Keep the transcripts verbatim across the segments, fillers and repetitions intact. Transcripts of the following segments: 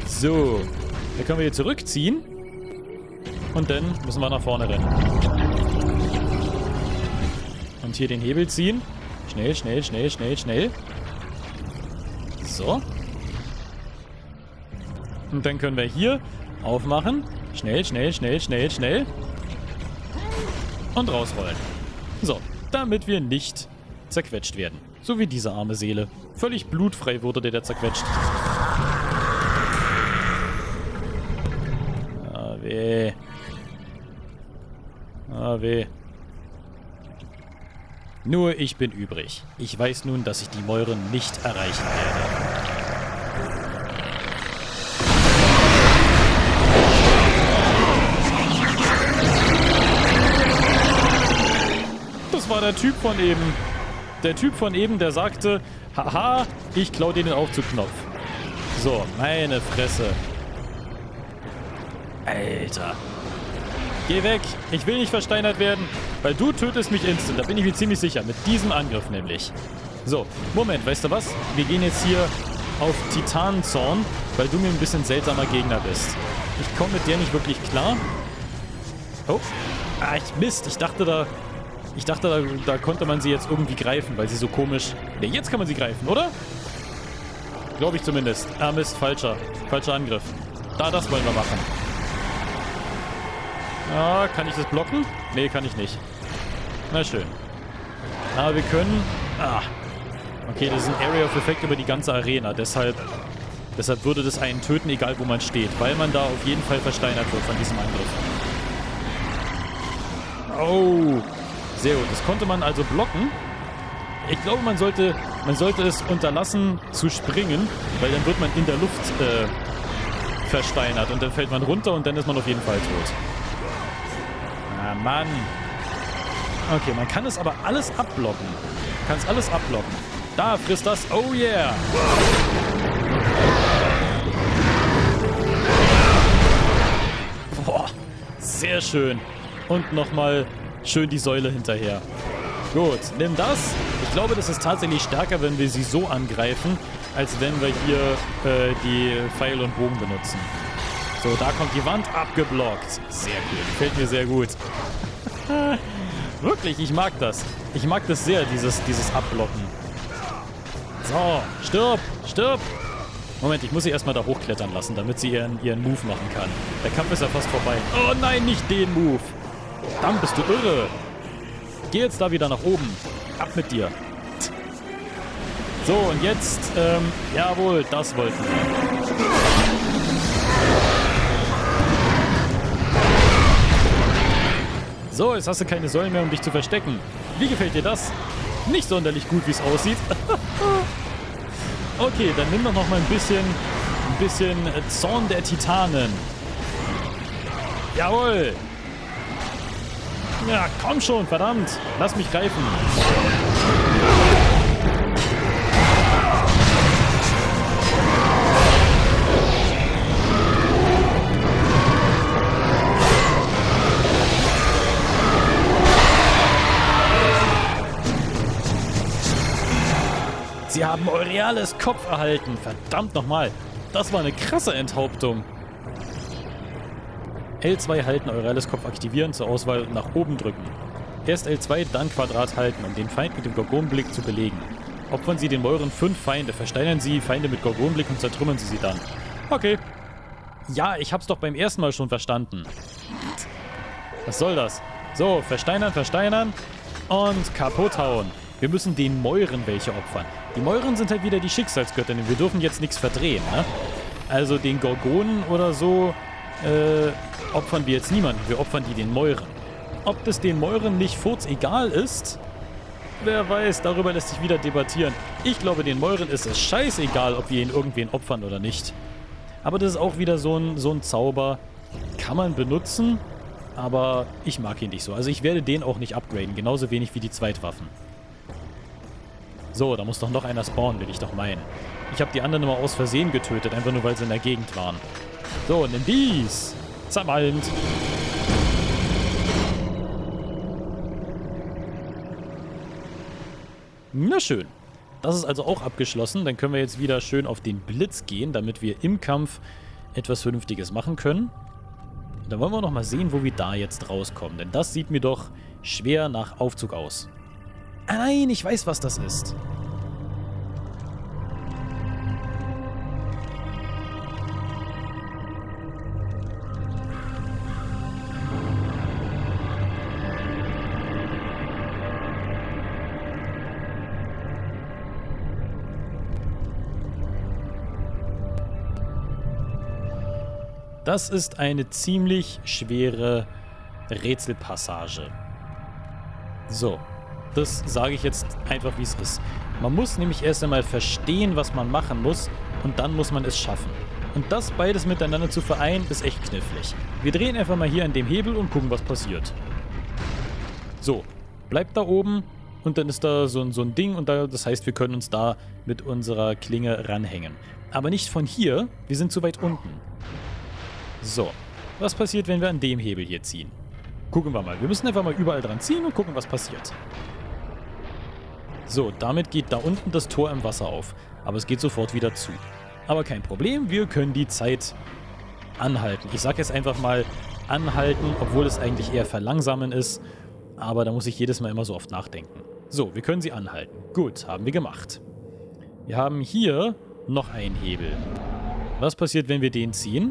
So. Dann können wir hier zurückziehen. Und dann müssen wir nach vorne rennen. Und hier den Hebel ziehen. Schnell, schnell, schnell, schnell, schnell. So. Und dann können wir hier aufmachen. Schnell, schnell, schnell, schnell, schnell. Und rausrollen. So, damit wir nicht zerquetscht werden. So wie diese arme Seele. Völlig blutfrei wurde der da zerquetscht. Ah, weh. Ah, weh. Nur ich bin übrig. Ich weiß nun, dass ich die Mäuren nicht erreichen werde. Das war der Typ von eben. Der Typ von eben, der sagte, haha, ich klau dir den Aufzugknopf. So, meine Fresse. Alter. Geh weg. Ich will nicht versteinert werden, weil du tötest mich instant. Da bin ich mir ziemlich sicher. Mit diesem Angriff nämlich. So, Moment, weißt du was? Wir gehen jetzt hier auf Titanenzorn, weil du mir ein bisschen seltsamer Gegner bist. Ich komme mit der nicht wirklich klar. Oh. Ah, ich Mist. Ich dachte da... Ich dachte, da, da konnte man sie jetzt irgendwie greifen, weil sie so komisch... Ne, jetzt kann man sie greifen, oder? Glaube ich zumindest. Ah, Mist, falscher. Falscher Angriff. Da, das wollen wir machen. Ah, kann ich das blocken? Ne, kann ich nicht. Na schön. Aber wir können... Ah. Okay, das ist ein Area of Effect über die ganze Arena. Deshalb, deshalb würde das einen töten, egal wo man steht. Weil man da auf jeden Fall versteinert wird von diesem Angriff. Oh... Sehr gut, das konnte man also blocken. Ich glaube, man sollte, man sollte es unterlassen zu springen, weil dann wird man in der Luft äh, versteinert und dann fällt man runter und dann ist man auf jeden Fall tot. Ah, Mann. Okay, man kann es aber alles abblocken. Man kann es alles abblocken. Da, frisst das. Oh yeah. Boah, sehr schön. Und nochmal... schön die Säule hinterher. Gut, nimm das. Ich glaube, das ist tatsächlich stärker, wenn wir sie so angreifen, als wenn wir hier äh, die Pfeil und Bogen benutzen. So, da kommt die Wand abgeblockt. Sehr cool. Gefällt mir sehr gut. Wirklich, ich mag das. Ich mag das sehr, dieses, dieses Abblocken. So, stirb, stirb. Moment, ich muss sie erstmal da hochklettern lassen, damit sie ihren, ihren Move machen kann. Der Kampf ist ja fast vorbei. Oh nein, nicht den Move. Verdammt, bist du irre. Geh jetzt da wieder nach oben. Ab mit dir. So, und jetzt, ähm, jawohl, das wollten wir. So, jetzt hast du keine Säulen mehr, um dich zu verstecken. Wie gefällt dir das? Nicht sonderlich gut, wie es aussieht. Okay, dann nimm doch noch mal ein bisschen, ein bisschen Zorn der Titanen. Jawohl. Ja, komm schon, verdammt. Lass mich greifen. Sie haben Eureales Kopf erhalten. Verdammt nochmal. Das war eine krasse Enthauptung. L zwei halten, Eureales Kopf aktivieren, zur Auswahl nach oben drücken. Erst L zwei, dann Quadrat halten, um den Feind mit dem Gorgonblick zu belegen. Opfern Sie den Mäuren fünf Feinde, versteinern Sie Feinde mit Gorgonblick und zertrümmern Sie sie dann. Okay. Ja, ich hab's doch beim ersten Mal schon verstanden. Was soll das? So, versteinern, versteinern und kaputt hauen. Wir müssen den Mäuren welche opfern. Die Mäuren sind halt wieder die Schicksalsgöttinnen. Wir dürfen jetzt nichts verdrehen, ne? Also den Gorgonen oder so äh, opfern wir jetzt niemanden. Wir opfern die den Mäuren. Ob das den Mäuren nicht furzegal ist, wer weiß, darüber lässt sich wieder debattieren. Ich glaube, den Mäuren ist es scheißegal, ob wir ihn irgendwen opfern oder nicht. Aber das ist auch wieder so ein, so ein Zauber. Kann man benutzen, aber ich mag ihn nicht so. Also ich werde den auch nicht upgraden, genauso wenig wie die Zweitwaffen. So, da muss doch noch einer spawnen, will ich doch meinen. Ich habe die anderen immer aus Versehen getötet, einfach nur, weil sie in der Gegend waren. So, nimm dies. Zermalmt. Na schön. Das ist also auch abgeschlossen. Dann können wir jetzt wieder schön auf den Blitz gehen, damit wir im Kampf etwas Vernünftiges machen können. Dann wollen wir noch mal sehen, wo wir da jetzt rauskommen. Denn das sieht mir doch schwer nach Aufzug aus. Ah nein, ich weiß, was das ist. Das ist eine ziemlich schwere Rätselpassage. So, das sage ich jetzt einfach, wie es ist. Man muss nämlich erst einmal verstehen, was man machen muss, und dann muss man es schaffen. Und das beides miteinander zu vereinen, ist echt knifflig. Wir drehen einfach mal hier an dem Hebel und gucken, was passiert. So, bleibt da oben und dann ist da so, so ein Ding und da, das heißt, wir können uns da mit unserer Klinge ranhängen. Aber nicht von hier, wir sind zu weit unten. So, was passiert, wenn wir an dem Hebel hier ziehen? Gucken wir mal. Wir müssen einfach mal überall dran ziehen und gucken, was passiert. So, damit geht da unten das Tor im Wasser auf. Aber es geht sofort wieder zu. Aber kein Problem, wir können die Zeit anhalten. Ich sage jetzt einfach mal anhalten, obwohl es eigentlich eher verlangsamen ist. Aber da muss ich jedes Mal immer so oft nachdenken. So, wir können sie anhalten. Gut, haben wir gemacht. Wir haben hier noch einen Hebel. Was passiert, wenn wir den ziehen?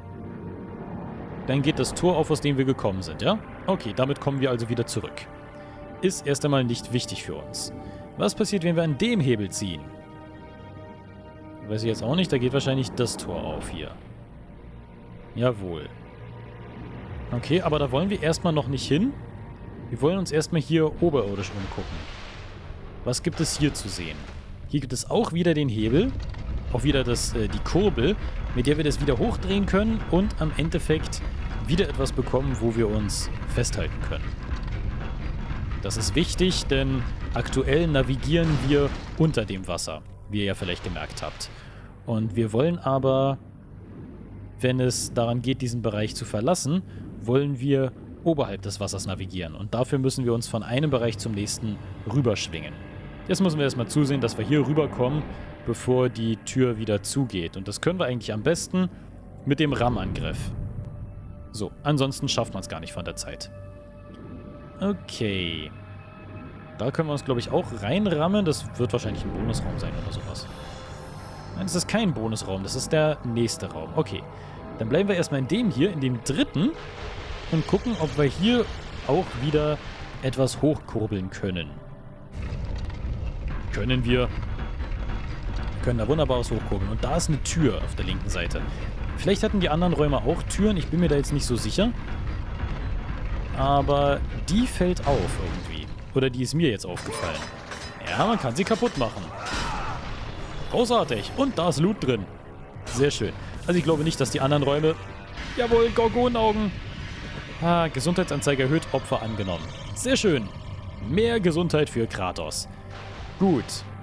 Dann geht das Tor auf, aus dem wir gekommen sind, ja? Okay, damit kommen wir also wieder zurück. Ist erst einmal nicht wichtig für uns. Was passiert, wenn wir an dem Hebel ziehen? Weiß ich jetzt auch nicht, da geht wahrscheinlich das Tor auf hier. Jawohl. Okay, aber da wollen wir erstmal noch nicht hin. Wir wollen uns erstmal hier oberirdisch umgucken. Was gibt es hier zu sehen? Hier gibt es auch wieder den Hebel. Auch wieder das, äh, die Kurbel, mit der wir das wieder hochdrehen können und am Endeffekt wieder etwas bekommen, wo wir uns festhalten können. Das ist wichtig, denn aktuell navigieren wir unter dem Wasser, wie ihr ja vielleicht gemerkt habt. Und wir wollen aber, wenn es daran geht, diesen Bereich zu verlassen, wollen wir oberhalb des Wassers navigieren. Und dafür müssen wir uns von einem Bereich zum nächsten rüberschwingen. Jetzt müssen wir erstmal zusehen, dass wir hier rüberkommen, bevor die Tür wieder zugeht. Und das können wir eigentlich am besten mit dem Rammangriff. So, ansonsten schafft man es gar nicht von der Zeit. Okay. Da können wir uns, glaube ich, auch reinrammen. Das wird wahrscheinlich ein Bonusraum sein oder sowas. Nein, das ist kein Bonusraum. Das ist der nächste Raum. Okay. Dann bleiben wir erstmal in dem hier, in dem dritten, und gucken, ob wir hier auch wieder etwas hochkurbeln können. Können wir. Wir können da wunderbar was hochkurbeln. Und da ist eine Tür auf der linken Seite. Vielleicht hatten die anderen Räume auch Türen. Ich bin mir da jetzt nicht so sicher. Aber die fällt auf irgendwie. Oder die ist mir jetzt aufgefallen. Ja, man kann sie kaputt machen. Großartig. Und da ist Loot drin. Sehr schön. Also ich glaube nicht, dass die anderen Räume... Jawohl, Gorgonaugen. Ah, Gesundheitsanzeige erhöht, Opfer angenommen. Sehr schön. Mehr Gesundheit für Kratos. Gut.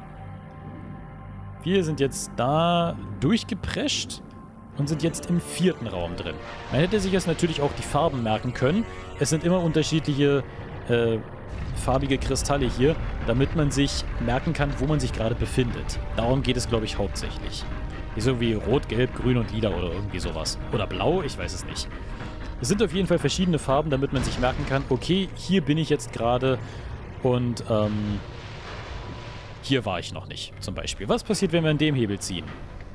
Wir sind jetzt da durchgeprescht und sind jetzt im vierten Raum drin. Man hätte sich jetzt natürlich auch die Farben merken können. Es sind immer unterschiedliche äh, farbige Kristalle hier, damit man sich merken kann, wo man sich gerade befindet. Darum geht es, glaube ich, hauptsächlich. So wie Rot, Gelb, Grün und Lila oder irgendwie sowas. Oder Blau, ich weiß es nicht. Es sind auf jeden Fall verschiedene Farben, damit man sich merken kann, okay, hier bin ich jetzt gerade und ähm, hier war ich noch nicht, zum Beispiel. Was passiert, wenn wir an dem Hebel ziehen?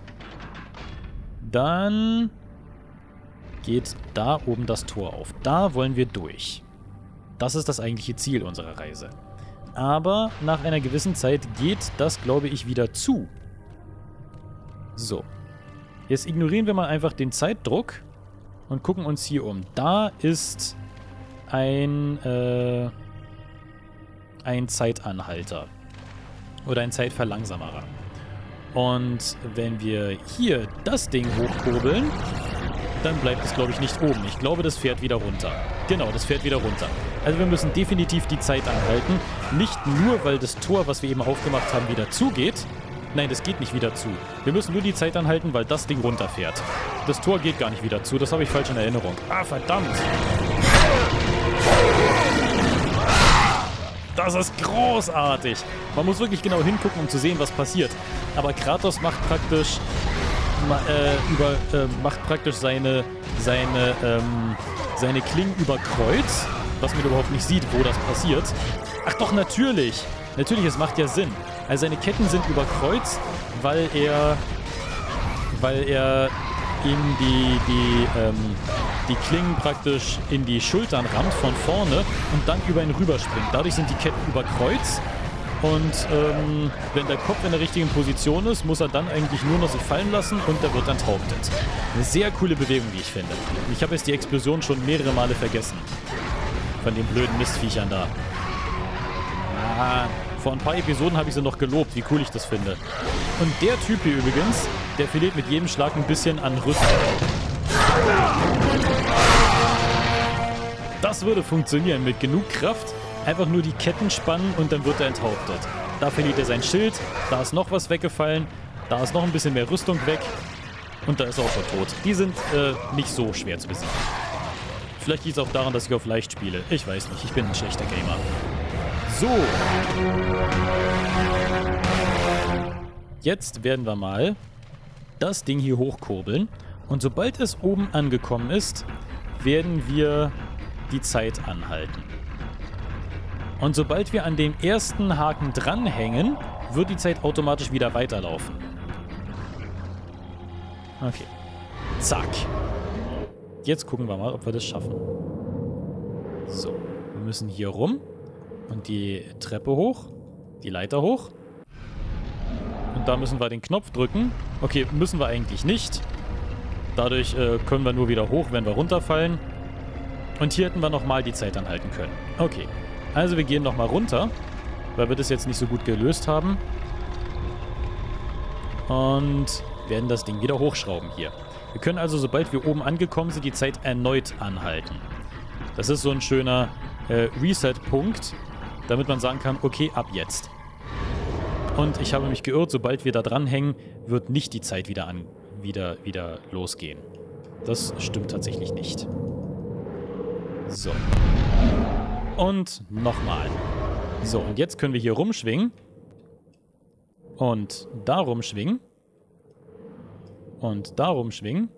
Dann geht da oben das Tor auf. Da wollen wir durch. Das ist das eigentliche Ziel unserer Reise. Aber nach einer gewissen Zeit geht das, glaube ich, wieder zu. So. Jetzt ignorieren wir mal einfach den Zeitdruck und gucken uns hier um. Da ist ein, äh, ein Zeitanhalter. Oder ein Zeitverlangsamerer. Und wenn wir hier das Ding hochkurbeln, dann bleibt es, glaube ich, nicht oben. Ich glaube, das fährt wieder runter. Genau, das fährt wieder runter. Also wir müssen definitiv die Zeit anhalten. Nicht nur, weil das Tor, was wir eben aufgemacht haben, wieder zugeht. Nein, das geht nicht wieder zu. Wir müssen nur die Zeit anhalten, weil das Ding runterfährt. Das Tor geht gar nicht wieder zu. Das habe ich falsch in Erinnerung. Ah, verdammt! Das ist großartig. Man muss wirklich genau hingucken, um zu sehen, was passiert. Aber Kratos macht praktisch äh, über, äh, macht praktisch seine, seine, ähm, seine Klingen über Kreuz, was man überhaupt nicht sieht, wo das passiert. Ach doch, natürlich. Natürlich, es macht ja Sinn. Also seine Ketten sind über Kreuz, weil er, weil er ihm die, die, ähm, die Klingen praktisch in die Schultern rammt von vorne und dann über ihn rüberspringt. Dadurch sind die Ketten über Kreuz. Und ähm, wenn der Kopf in der richtigen Position ist, muss er dann eigentlich nur noch sich fallen lassen und er wird enthauptet. Eine sehr coole Bewegung, wie ich finde. Ich habe jetzt die Explosion schon mehrere Male vergessen. Von den blöden Mistviechern da. Ah, vor ein paar Episoden habe ich sie noch gelobt, wie cool ich das finde. Und der Typ hier übrigens, der verliert mit jedem Schlag ein bisschen an Rüstung. Das würde funktionieren mit genug Kraft. Einfach nur die Ketten spannen und dann wird er enthauptet. Da verliert er sein Schild, da ist noch was weggefallen, da ist noch ein bisschen mehr Rüstung weg und da ist er auch schon tot. Die sind äh, nicht so schwer zu besiegen. Vielleicht liegt es auch daran, dass ich auf leicht spiele. Ich weiß nicht, ich bin ein schlechter Gamer. So. Jetzt werden wir mal das Ding hier hochkurbeln und sobald es oben angekommen ist, werden wir die Zeit anhalten. Und sobald wir an dem ersten Haken dranhängen, wird die Zeit automatisch wieder weiterlaufen. Okay. Zack. Jetzt gucken wir mal, ob wir das schaffen. So. Wir müssen hier rum und die Treppe hoch, die Leiter hoch. Und da müssen wir den Knopf drücken. Okay, müssen wir eigentlich nicht. Dadurch äh, können wir nur wieder hoch, wenn wir runterfallen. Und hier hätten wir nochmal die Zeit anhalten können. Okay. Also wir gehen nochmal runter, weil wir das jetzt nicht so gut gelöst haben. Und werden das Ding wieder hochschrauben hier. Wir können also, sobald wir oben angekommen sind, die Zeit erneut anhalten. Das ist so ein schöner äh, Reset-Punkt, damit man sagen kann, okay, ab jetzt. Und ich habe mich geirrt, sobald wir da dranhängen, wird nicht die Zeit wieder, an, wieder, wieder losgehen. Das stimmt tatsächlich nicht. So. Und nochmal. So, und jetzt können wir hier rumschwingen. Und da rumschwingen. Und da rumschwingen.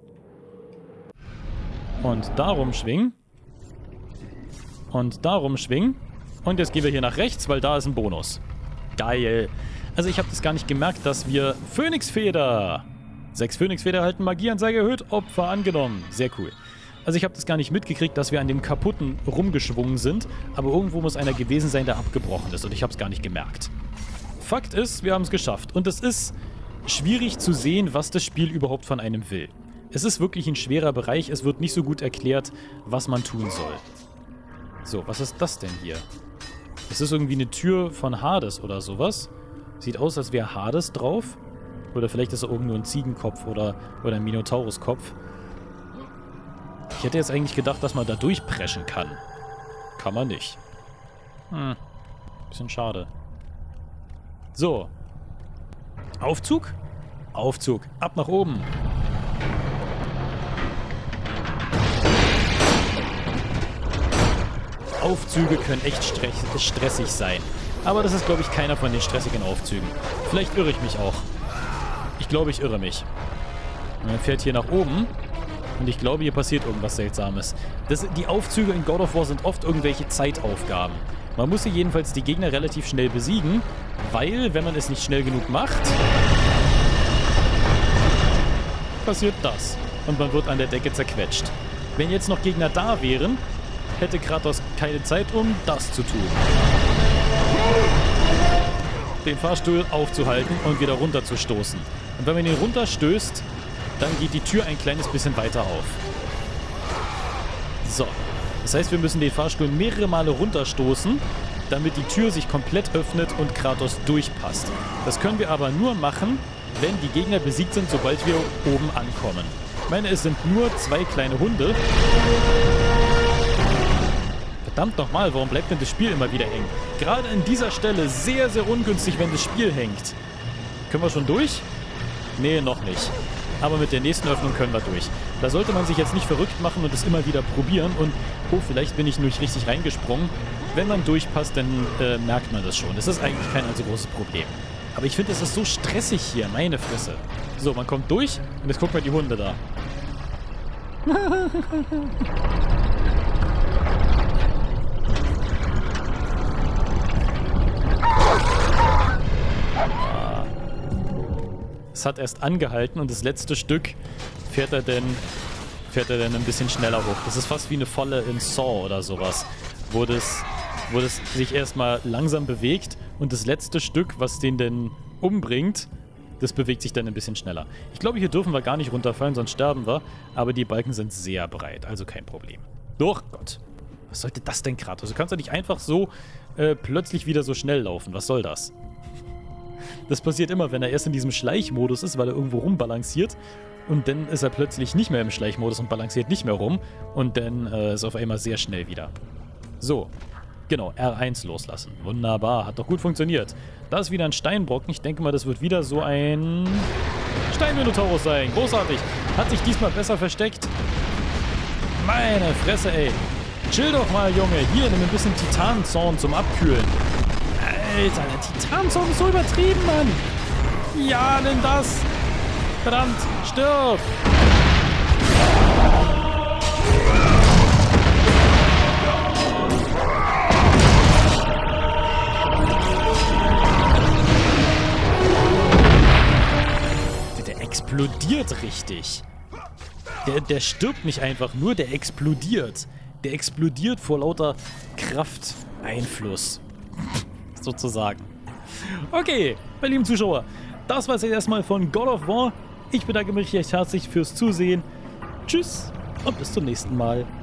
Und da rumschwingen. Und da rumschwingen. Und jetzt gehen wir hier nach rechts, weil da ist ein Bonus. Geil. Also ich habe das gar nicht gemerkt, dass wir Phönixfeder. Sechs Phönixfeder halten, Magieanzeige erhöht, Opfer angenommen. Sehr cool. Also ich habe das gar nicht mitgekriegt, dass wir an dem Kaputten rumgeschwungen sind, aber irgendwo muss einer gewesen sein, der abgebrochen ist und ich habe es gar nicht gemerkt. Fakt ist, wir haben es geschafft und es ist schwierig zu sehen, was das Spiel überhaupt von einem will. Es ist wirklich ein schwerer Bereich, es wird nicht so gut erklärt, was man tun soll. So, was ist das denn hier? Es ist irgendwie eine Tür von Hades oder sowas. Sieht aus, als wäre Hades drauf. Oder vielleicht ist er irgendwo ein Ziegenkopf oder, oder ein Minotauruskopf. Ich hätte jetzt eigentlich gedacht, dass man da durchpreschen kann. Kann man nicht. Hm. Bisschen schade. So. Aufzug? Aufzug. Ab nach oben. Aufzüge können echt stressig sein. Aber das ist, glaube ich, keiner von den stressigen Aufzügen. Vielleicht irre ich mich auch. Ich glaube, ich irre mich. Und man fährt hier nach oben. Und ich glaube, hier passiert irgendwas Seltsames. Das, die Aufzüge in God of War sind oft irgendwelche Zeitaufgaben. Man muss hier jedenfalls die Gegner relativ schnell besiegen, weil, wenn man es nicht schnell genug macht, passiert das. Und man wird an der Decke zerquetscht. Wenn jetzt noch Gegner da wären, hätte Kratos keine Zeit, um das zu tun. Den Fahrstuhl aufzuhalten und wieder runterzustoßen. Und wenn man ihn runterstößt, dann geht die Tür ein kleines bisschen weiter auf. So. Das heißt, wir müssen den Fahrstuhl mehrere Male runterstoßen, damit die Tür sich komplett öffnet und Kratos durchpasst. Das können wir aber nur machen, wenn die Gegner besiegt sind, sobald wir oben ankommen. Ich meine, es sind nur zwei kleine Hunde. Verdammt nochmal, warum bleibt denn das Spiel immer wieder hängen? Gerade an dieser Stelle sehr, sehr ungünstig, wenn das Spiel hängt. Können wir schon durch? Nee, noch nicht. Aber mit der nächsten Öffnung können wir durch. Da sollte man sich jetzt nicht verrückt machen und es immer wieder probieren und, oh, vielleicht bin ich nicht richtig reingesprungen. Wenn man durchpasst, dann äh, merkt man das schon. Das ist eigentlich kein allzu großes Problem. Aber ich finde, es ist so stressig hier. Meine Fresse. So, man kommt durch und jetzt guck mal die Hunde da. Ah. Es hat erst angehalten und das letzte Stück fährt er denn, fährt er dann ein bisschen schneller hoch. Das ist fast wie eine Falle in Saw oder sowas, wo das, wo das sich erstmal langsam bewegt und das letzte Stück, was den denn umbringt, das bewegt sich dann ein bisschen schneller. Ich glaube, hier dürfen wir gar nicht runterfallen, sonst sterben wir. Aber die Balken sind sehr breit, also kein Problem. Doch, Gott. Was sollte das denn gerade? Also kannst du nicht einfach so äh, plötzlich wieder so schnell laufen. Was soll das? Das passiert immer, wenn er erst in diesem Schleichmodus ist, weil er irgendwo rumbalanciert. Und dann ist er plötzlich nicht mehr im Schleichmodus und balanciert nicht mehr rum. Und dann äh, ist er auf einmal sehr schnell wieder. So. Genau, R eins loslassen. Wunderbar, hat doch gut funktioniert. Da ist wieder ein Steinbrocken. Ich denke mal, das wird wieder so ein Steinminotaurus sein. Großartig. Hat sich diesmal besser versteckt. Meine Fresse, ey. Chill doch mal, Junge. Hier, nimm ein bisschen Titanzorn zum Abkühlen. Alter, der Titanzorn ist so übertrieben, Mann. Ja, nimm das. Verdammt, stirb. Explodiert richtig. Der, der stirbt nicht einfach nur, der explodiert. Der explodiert vor lauter Krafteinfluss. Sozusagen. Okay, meine lieben Zuschauer, das war es jetzt erstmal von God of War. Ich bedanke mich recht herzlich fürs Zusehen. Tschüss und bis zum nächsten Mal.